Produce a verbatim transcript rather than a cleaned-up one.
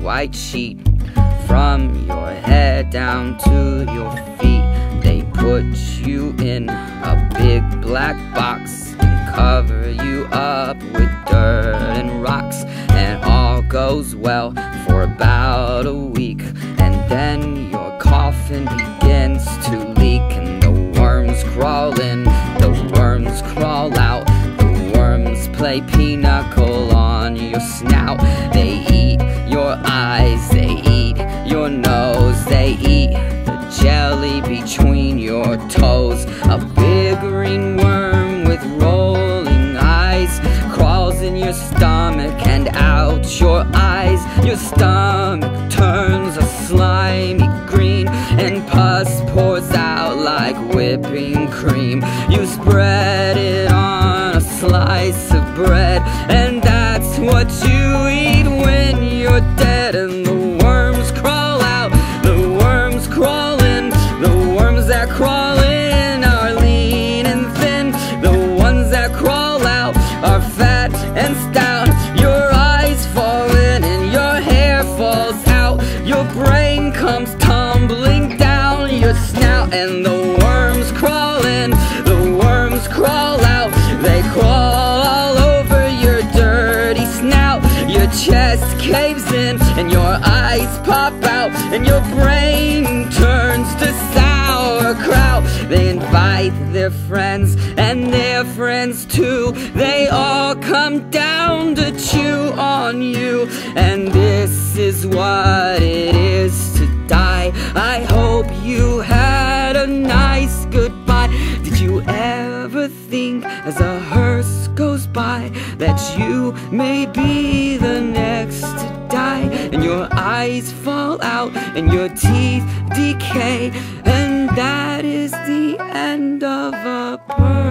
white sheet. From your head down to your feet, they put you in a big black box and cover you up with dirt and rocks. And all goes well for about a week, and then your coffin begins to leak, and the worms crawl in, the worms crawl out, the worms play pinochle on your snout. They eat your eyes, they eat your nose, they eat the jelly between your toes. A big green worm with rolling eyes crawls in your stomach and out your eyes. Your stomach turns a slimy green, and pus pours out like whipping cream. You spread it on a slice of bread, and that's what you eat when you're dead. And the worms crawl out, the worms crawl in, the worms that crawl in are lean and thin, the ones that crawl out are fat and stout. Your eyes fall in and your hair falls out, your brain comes tumbling down your snout. And the worms crawl in, the worms crawl out, they crawl all over your dirty snout. Your chest caves in and your eyes pop out, and your brain turns to sauerkraut. They invite their friends and their friends too, they all come down to chew on you. And this is what it is to die. I hope you had a nice goodbye. Did you ever think as a hearse goes by that you may be the next to die? And your eyes fall out and your teeth decay, and that is the end of a person.